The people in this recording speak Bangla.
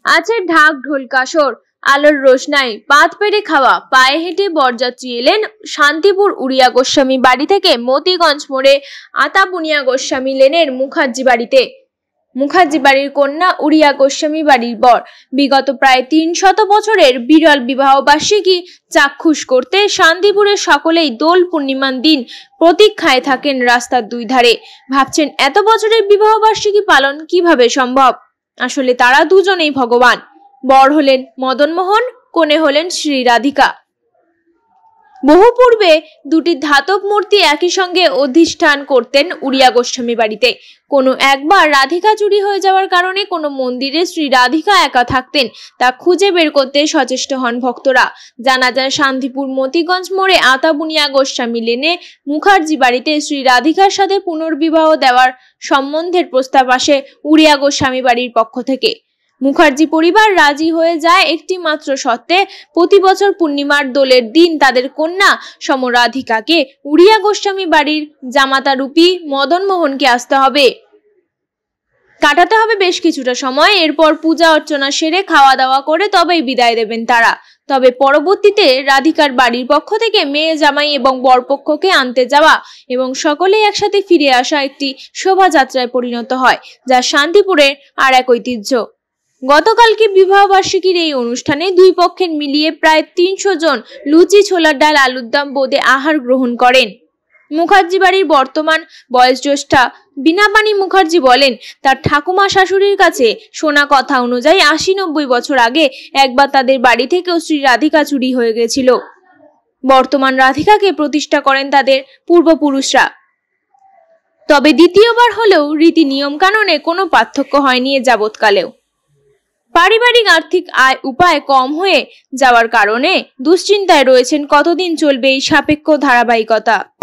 আছে ঢাক ঢোল কাসর, আলোর রোশনাই, পাত পেরে খাওয়া। পায়ে হেঁটে বরযাত্রী এলেন শান্তিপুর উড়িয়া গোস্বামী বাড়ি থেকে মতিগঞ্জ মোড়ে আতা বুনিয়া গোস্বামী লেনের মুখার্জি বাড়িতে। মুখার্জি বাড়ির কন্যা উড়িয়া গোস্বামী বাড়ির বর। বিগত প্রায় 300 বছরের বিরল বিবাহ বার্ষিকী চাক্ষুষ করতে শান্তিপুরের সকলেই দোল পূর্ণিমার দিন প্রতীক্ষায় থাকেন রাস্তার দুই ধারে। ভাবছেন এত বছরের বিবাহ বার্ষিকী পালন কিভাবে সম্ভব? আসলে তারা দুজনেই ভগবান। বর হলেন মদন মোহন, কনে হলেন শ্রী রাধিকা। বহু পূর্বে দুটি ধাতব মূর্তি একই সঙ্গে অধিষ্ঠান করতেন উড়িয়া গোস্বামী বাড়িতে। কোনো একবার রাধিকা চুরি হয়ে যাওয়ার কারণে কোনো মন্দিরে শ্রী রাধিকা একা থাকতেন, তা খুঁজে বের করতে সচেষ্ট হন ভক্তরা। জানা যায় শান্তিপুর মতিগঞ্জ মোড়ে আতাবুনিয়া গোস্বামী লেনে মুখার্জি বাড়িতে শ্রী রাধিকার সাথে পুনর্বিবাহ দেওয়ার সম্বন্ধের প্রস্তাব আসে উড়িয়া গোস্বামী বাড়ির পক্ষ থেকে। মুখার্জি পরিবার রাজি হয়ে যায় একটি মাত্র শর্তে, প্রতি বছর পূর্ণিমার দোলের দিন তাদের কন্যা সমরাধিকাকে উড়িয়া গোস্বামী বাড়ির জামাতা রূপী মদন মোহনকে আসতে হবে, কাটাতে হবে বেশ কিছুটা সময়। এরপর পূজা অর্চনা সেরে খাওয়া দাওয়া করে তবেই বিদায় দেবেন তারা। তবে পরবর্তীতে রাধিকার বাড়ির পক্ষ থেকে মেয়ে জামাই এবং বরপক্ষকে আনতে যাওয়া এবং সকলেই একসাথে ফিরে আসা একটি শোভাযাত্রায় পরিণত হয়, যা শান্তিপুরের আর এক ঐতিহ্য। গতকালকে বিবাহ বার্ষিকীর এই অনুষ্ঠানে দুই পক্ষের মিলিয়ে প্রায় 300 জন লুচি, ছোলার ডাল, আলুর দম বোঁদে আহার গ্রহণ করেন। মুখার্জি বাড়ির বর্তমান বয়োজ্যেষ্ঠা বিনাপানি মুখার্জি বলেন, তার ঠাকুমা শাশুড়ির কাছে শোনা কথা অনুযায়ী 80-90 বছর আগে একবার তাদের বাড়ি থেকেও শ্রী রাধিকা চুরি হয়ে গেছিল। বর্তমান রাধিকাকে প্রতিষ্ঠা করেন তাদের পূর্বপুরুষরা। তবে দ্বিতীয়বার হলেও রীতি নিয়ম কানুনে কোনো পার্থক্য হয়নি এ যাবৎকালেও। পারিবারিক আর্থিক আয় উপায় কম হয়ে যাওয়ার কারণে দুশ্চিন্তায় রয়েছেন কতদিন চলবে এই সাপেক্ষ ধারাবাহিকতা।